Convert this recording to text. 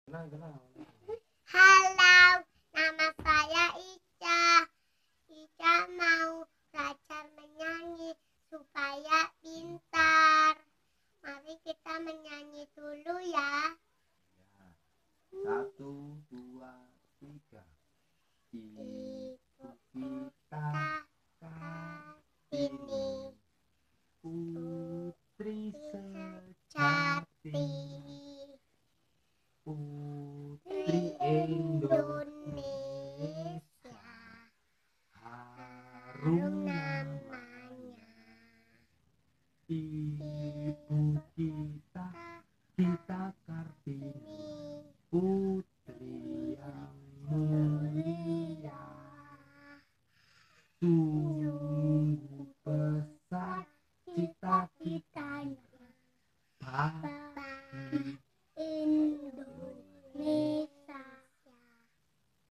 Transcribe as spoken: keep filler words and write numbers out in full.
Kenal, kenal. Halo, nama saya Ica. Ica mau belajar menyanyi supaya pintar. Mari kita menyanyi dulu ya. Ya. Satu, dua, tiga. Ibu kita Kartini, putri sejati, putri Indonesia, harum namanya. Ibu kita, kita Kartini, putri